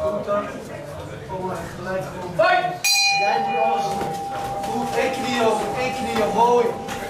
Kom maar, gelijk gewoon. Jij doet alles goed. Eén knie op, mooi.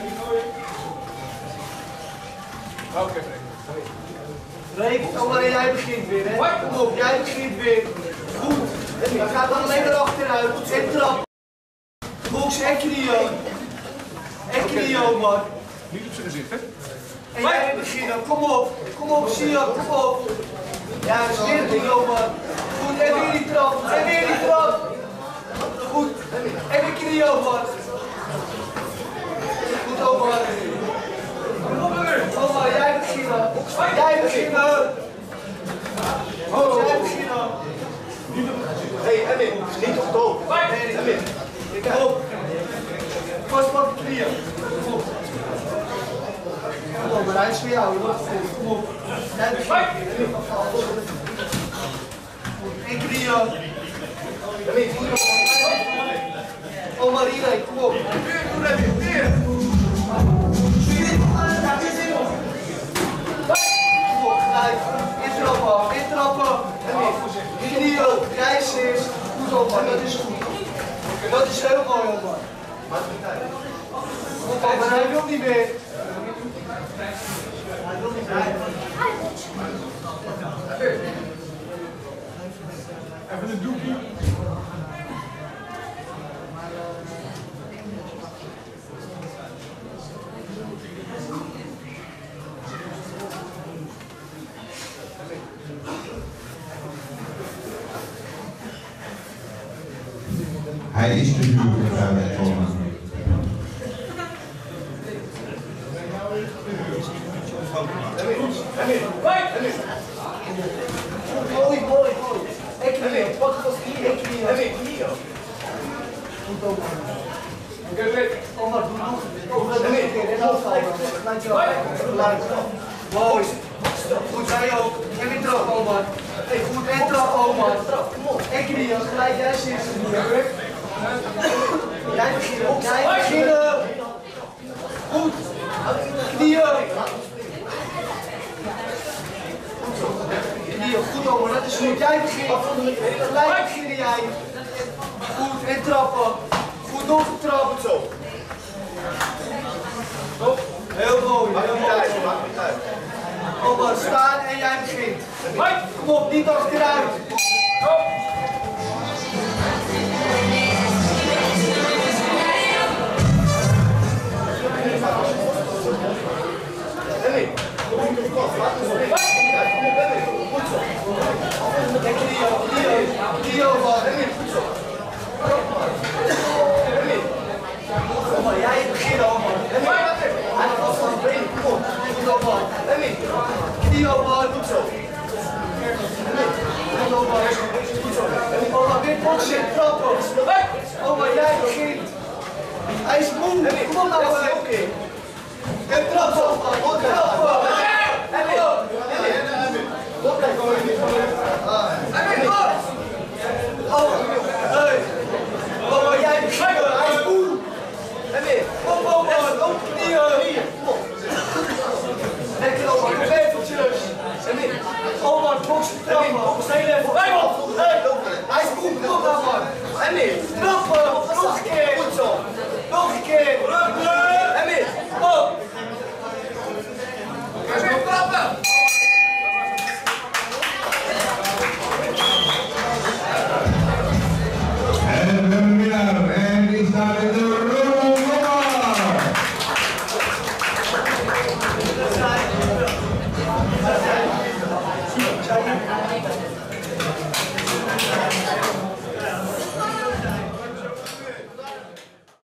Oké, Freek, kom maar, jij begint weer, hè? Kom op, jij begint weer. Goed. Dan gaat dan alleen maar achteruit. En trap. Box en knie op. En knie op, man. niet op zijn gezicht, hè? En jij begint dan, kom op, zie je, kom op. Ja, stil, man. Goed, en weer die trap, en weer die trap. Goed, en de knie op, man. Goed, Omar. Omar, jij begint dan. Jij begint dan. Jij begint dan. Hé, Emmy, niet op dood. Nee, Emmy. Kom op. Vast op de knieën. Kom op. Kom op, maar hij is voor jou. Kom op. Jij begint. En knieën. Emmy, goed op. Omar, hierheen, kom op. Weer. Kom op, gelijk. Intrappen. Knieën, reis is. Goed op, man, dat is goed. Dat is heel mooi, man. Maar hij wil niet meer. Hij wil niet meer. Even een doekje. Hij is te duur gegaan met Thomas. Mooi. Ik knie, pak het als knie. Goed op. Omar, doe nog een keer. En dan gelijk. Mooi. Goed, jij ook. En weer trap, Omar. Goed, en trap, Omar. En knieën, gelijk, jij zit. Jij begint. Goed. Knieën. Goed, Omar, dat is goed. Jij begint. Gelijk beginnen jij. Goed, en trappen. Goed, nog een trap. Zo. Heel mooi. Maakt niet uit. Omar, staan en jij begint. Kom op, niet achteruit. Emmy, kom op de kop. Laat ons mee. Kom op, Emmy. Goed zo. En knieën, man. Emmy, goed zo. Emmy. Omar, jij begint, Omar. Hij valt van de been. Kom op. Goed, Omar. Emmy. Knieën, man. Goed zo. Goed, Omar. Omar, weer boksen, trappen. Omar, jij begint. Hij is moe. Kom op nou, Oké. en trappen, Omar. Trappen. Omar, jij begint. Hij is moe. Kom op, Omar. Op knieën. Lekker, Omar. Leveltjes. Omar, boksen, trappen. Hij is moe. Kom op, man. Trappen. Nog een keer. Goed zo. Nog een keer. Emmy. Op. Hij is nog trappen!